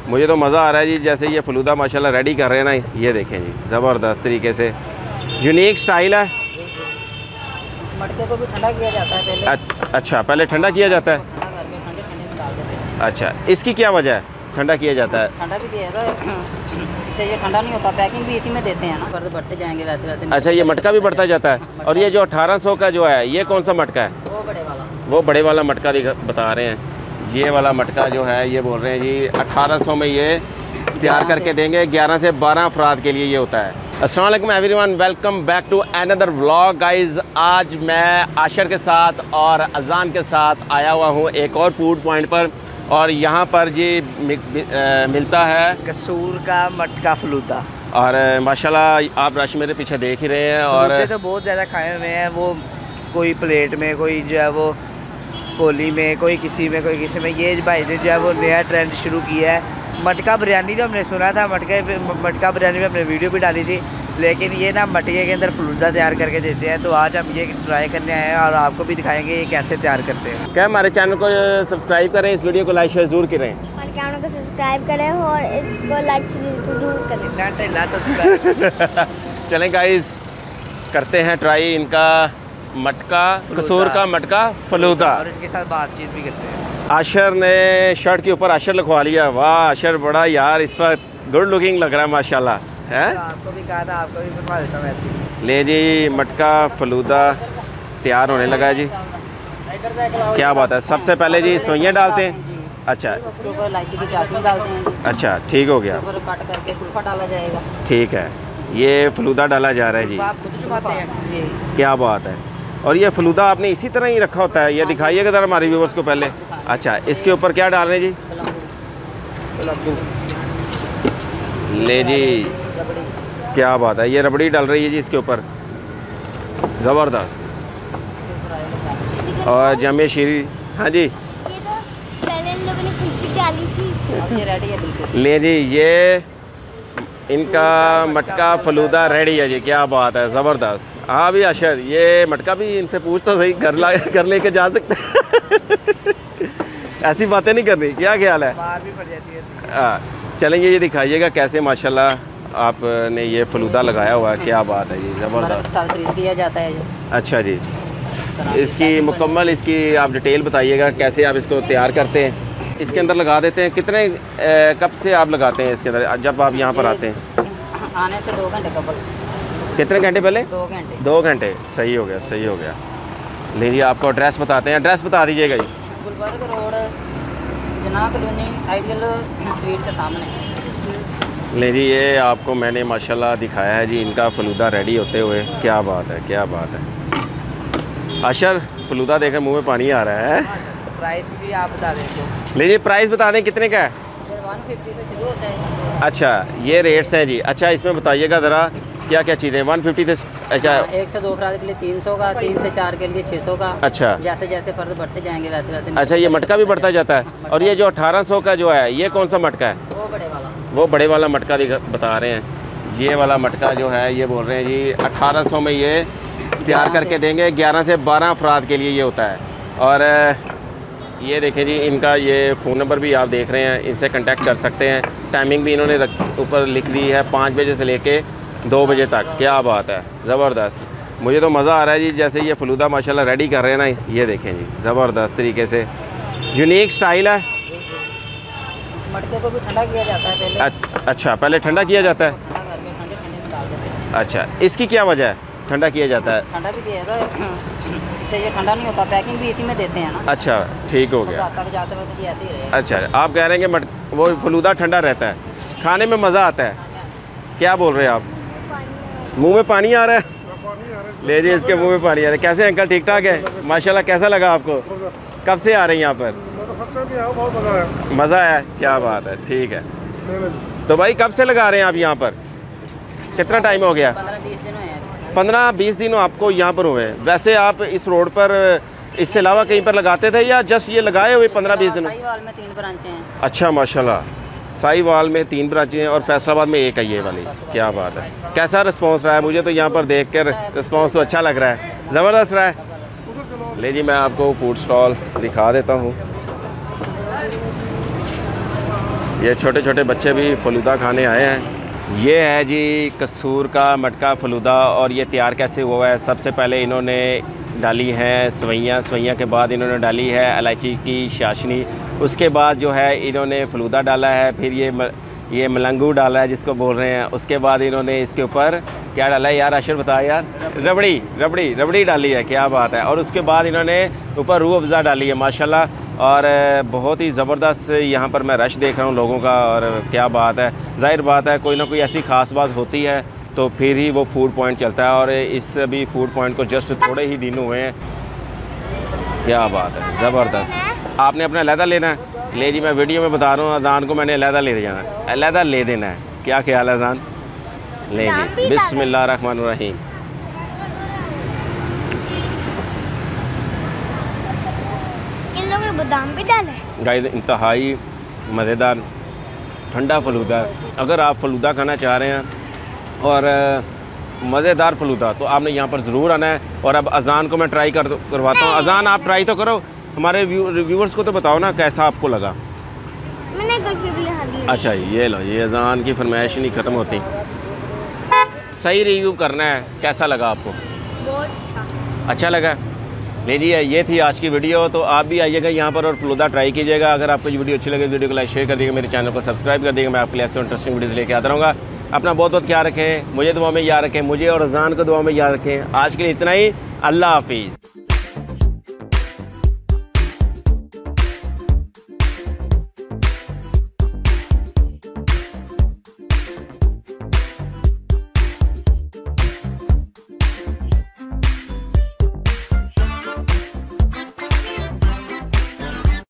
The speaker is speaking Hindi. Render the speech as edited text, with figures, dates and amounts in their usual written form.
मुझे तो मज़ा आ रहा है जी। जैसे ये फ़लूदा माशाल्लाह रेडी कर रहे हैं ना, ये देखें जी, ज़बरदस्त तरीके से, यूनिक स्टाइल है। मटके को भी ठंडा किया जाता है पहले। अच्छा, पहले ठंडा किया जाता है। ठंडा करके ठंडे में डाल देते हैं। अच्छा, इसकी क्या वजह है ठंडा किया जाता है? ठंडा भी किया जाता है, इससे ये ठंडा नहीं होता। पैकिंग भी इसी में देते हैं ना, फर्द बढ़ते जाएंगे वैसे वैसे। अच्छा, ये मटका भी बढ़ता जाता है। और ये जो 1800 का जो है, ये कौन सा मटका है? वो बड़े वाला। वो बड़े वाला मटका बता रहे हैं। ये वाला मटका जो है, ये बोल रहे हैं जी 1800 में ये तैयार करके देंगे। 11 से 12 अफराद के लिए ये होता है। अस्सलाम वालेकुम everyone, welcome back to another vlog guys. आज मैं आशर के साथ और अजान के साथ आया हुआ हूँ एक और फूड पॉइंट पर, और यहाँ पर जी मिलता है कसूर का मटका फलूदा। और माशाल्लाह आप रश मेरे पीछे देख ही रहे हैं। और तो बहुत ज़्यादा खाए हुए हैं, वो कोई प्लेट में, कोई जो है वो कोली में, कोई किसी में, कोई किसी में। ये भाई ने जो है वो नया ट्रेंड शुरू किया है। मटका बिरयानी जो हमने सुना था, मटका बिरयानी में हमने वीडियो भी डाली थी, लेकिन ये ना मटके के अंदर फलूदा तैयार करके देते हैं। तो आज हम ये ट्राई करने आए हैं और आपको भी दिखाएंगे ये कैसे तैयार करते हैं। क्या हमारे चैनल को सब्सक्राइब करें, इस वीडियो को लाइक शेयर ज़रूर करें, हमारे चैनल को सब्सक्राइब करें और इसको लाइक जरूर सब्सक्राइब चलें गाइस, करते हैं ट्राई इनका मटका, कसूर का मटका फलूदा, और इनके साथ बातचीत भी करते हैं। आशर ने शर्ट के ऊपर आशर लिखवा लिया। वाह आशर, बड़ा यार इस पर गुड लुकिंग लग रहा है माशाल्लाह है। आपको भी कहा था, आपको भी बनवा देता हूँ ऐसे। ले जी, मटका फलूदा तैयार होने लगा है जी। क्या बात है। सबसे पहले जी सवैयाँ डालते हैं। अच्छा, उसके ऊपर इलायची की चाशनी डालते हैं जी। अच्छा ठीक हो गया। उसके ऊपर कट करके कुल्फा डाला जाएगा। ठीक है, ये फलूदा डाला जा रहा है जी। आप खुद चुमाते हैं जी। क्या बात है। और ये फलूदा आपने इसी तरह ही रखा होता है? ये दिखाइएगा ज़रा हमारे व्यूवर्स को पहले। अच्छा, इसके ऊपर क्या डाल रहे हैं जी? ले जी, क्या बात है। ये रबड़ी डाल रही है जी इसके ऊपर, ज़बरदस्त। और जमे शीरी, हाँ जी, ये तो पहले इन लोगों ने खुशबू डाली थी। अब ये रेडी है बिल्कुल। ले जी, ये इनका मटका फलूदा रेडी है जी। क्या बात है, ज़बरदस्त। हाँ भी अशर, ये मटका भी इनसे पूछ तो सही, घर लेके जा सकते हैं। ऐसी बातें नहीं करनी, क्या ख्याल है? बाहर भी पड़ जाती है। हाँ, चलेंगे, ये दिखाइएगा कैसे माशाल्लाह आपने ये फलूदा लगाया हुआ है। क्या बात है जी, ज़बरदस्त। साल फ्रीज किया जाता है ये। अच्छा जी, इसकी मुकम्मल इसकी आप डिटेल बताइएगा, कैसे आप इसको तैयार करते हैं? इसके अंदर लगा देते हैं कितने कब से आप लगाते हैं इसके अंदर जब आप यहाँ पर आते हैं? आने से 2 घंटे कबल। कितने घंटे पहले? 2 घंटे। 2 घंटे। सही हो गया, सही हो गया। लीजिए, आपको एड्रेस बताते हैं, एड्रेस बता दीजिएगा जी। Gulberg road, Jana colony, ideal sweet के सामने। ले जी, ये आपको मैंने माशाल्लाह दिखाया है जी इनका फलूदा रेडी होते हुए। क्या बात है, क्या बात है। अशर, फलूदा देखें मुंह में पानी आ रहा है। प्राइस भी आप बता दें। ले जी, प्राइस बता दें कितने का है? 150 से शुरू होता है। अच्छा, ये रेट्स हैं जी। अच्छा, इसमें बताइएगा ज़रा क्या क्या चीज़ें? 150 से, अच्छा 1 से 2 अफराद के लिए 300 का, 3 से 4 के लिए 600 का। अच्छा, जैसे जैसे फर्द बढ़ते जाएंगे वैसे वैसे। अच्छा, ये मटका भी बढ़ता जाता है। और ये जो 1800 का जो है, ये कौन सा मटका है? वो बड़े वाला। वो बड़े वाला मटका बता रहे हैं। ये वाला मटका जो है, ये बोल रहे हैं जी 1800 में ये तैयार करके देंगे। 11 से 12 अफराद के लिए ये होता है। और ये देखें जी, इनका ये फ़ोन नंबर भी आप देख रहे हैं, इनसे कांटेक्ट कर सकते हैं। टाइमिंग भी इन्होंने ऊपर लिख दी है, 5 बजे से लेके 2 बजे तक। क्या बात है, ज़बरदस्त। मुझे तो मज़ा आ रहा है जी। जैसे ये फलूदा माशाल्लाह रेडी कर रहे हैं ना, ये देखें जी, ज़बरदस्त तरीके से, यूनिक स्टाइल है। मटके को भी ठंडा किया जाता है पहले। अच्छा, पहले ठंडा किया जाता है। ठंडा करके ठंडे में डाल देते हैं। अच्छा, इसकी क्या वजह है ठंडा किया जाता है? ठंडा भी किया जाता है, इससे ये ठंडा नहीं होता। पैकिंग भी इसी में देते हैं ना। अच्छा ठीक हो गया। तक जाते वक्त ये ऐसे ही रहेगा। अच्छा, आप कह रहे हैं कि वो फलूदा ठंडा रहता है, खाने में मज़ा आता है। क्या बोल रहे हैं आप? मुंह में पानी आ रहा है। ले जी, इसके मुंह में पानी आ रहा है। कैसे अंकल, ठीक ठाक है माशाल्लाह? कैसा लगा आपको? कब से आ रहे हैं यहाँ पर? मज़ा आया। क्या बात है, ठीक है। तो भाई कब से लगा रहे हैं आप यहाँ पर? कितना टाइम हो गया? 15-20 दिन हुए हैं। 15-20 दिन आपको यहाँ पर हुए हैं। वैसे आप इस रोड पर इससे अलावा कहीं पर लगाते थे या जस्ट ये लगाए हुए 15-20 दिन? साहिवाल में 3 ब्रांचें हैं। अच्छा माशाल्लाह, साहिवाल में 3 ब्रांचें हैं और फैसलाबाद में 1 है ये वाली। क्या बात है। कैसा रिस्पांस रहा है? मुझे तो यहाँ पर देख कर रिस्पांस तो अच्छा लग रहा है, ज़बरदस्त रहा है। ले जी, मैं आपको फूड स्टॉल दिखा देता हूँ। ये छोटे छोटे बच्चे भी फलूदा खाने आए हैं। ये है जी कसूर का मटका फलूदा। और ये तैयार कैसे हुआ है, सबसे पहले इन्होंने डाली है सवैयाँ, सवैयाँ के बाद इन्होंने डाली है इलायची की चाशनी, उसके बाद जो है इन्होंने फलूदा डाला है, फिर ये मलंगू डाला है जिसको बोल रहे हैं, उसके बाद इन्होंने इसके ऊपर क्या डाला है यार, अशर बता यार, रबड़ी डाली है, क्या बात है। और उसके बाद इन्होंने ऊपर रूह अफ़ज़ा डाली है माशाल्लाह। और बहुत ही ज़बरदस्त यहाँ पर मैं रश देख रहा हूँ लोगों का। और क्या बात है, ज़ाहिर बात है कोई ना कोई ऐसी ख़ास बात होती है तो फिर ही वो फूड पॉइंट चलता है। और इस अभी फूड पॉइंट को जस्ट थोड़े ही दिन हुए हैं। क्या बात है, ज़बरदस्त। आपने अपना अलहदा लेना है? ले जी, मैं वीडियो में बता रहा हूँ, अजान को मैंने अलहदा ले जाना है, अलहदा ले देना है। क्या ख्याल है अजान? ले जी, बिस्मिल्लाहिर्रहमानिर्रहीम। इन लोगों ने बादाम भी डाले। गाइस इंतहाई मज़ेदार ठंडा फलूदा। अगर आप फलूदा खाना चाह रहे हैं और मज़ेदार फलूदा तो आपने यहाँ पर ज़रूर आना है। और अब अजान को मैं ट्राई करवाता हूँ। अजान आप ट्राई तो करो, हमारे व्यूवर्स को तो बताओ ना कैसा आपको लगा। मैंने कुल्फी भी खा ली। अच्छा ये लो, ये अजान की फरमाइश नहीं ख़त्म होती। सही रिव्यू करना है, कैसा लगा आपको? बहुत अच्छा लगा। ले जी, ये थी आज की वीडियो। तो आप भी आइएगा यहाँ पर और फलूदा ट्राई कीजिएगा। अगर आपको ये वीडियो अच्छी लगे वीडियो को लाइक शेयर कर दीजिएगा, मेरे चैनल को सब्सक्राइब कर दीजिएगा। मैं आपके लिए ऐसे इंटरेस्टिंग वीडियोज़ लेके आता रहूँगा। अपना बहुत बहुत ख्याल रखें, मुझे दुआ में याद रखें, मुझे और अजान को दुआ में याद रखें। आज के लिए इतना ही, अल्लाह हाफिज़।